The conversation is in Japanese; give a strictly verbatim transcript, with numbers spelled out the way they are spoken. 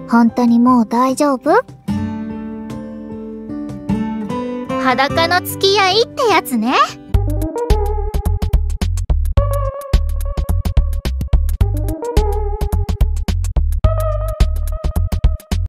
本当にもう大丈夫？ 裸の付き合いってやつね。